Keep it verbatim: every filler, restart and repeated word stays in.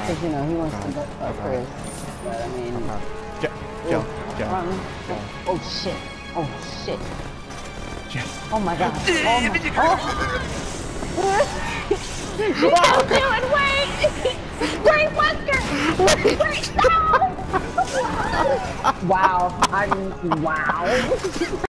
Because, you know, he wants okay. to go uh, okay. first. But, I mean... Okay. Joe, Joe, Joe. Um, oh, shit. Oh, shit. Joe. Oh, my God. Oh, my... Oh! Wow. Dude, wait! Wait, Buster! Wait, no! Wow. I'm... Wow.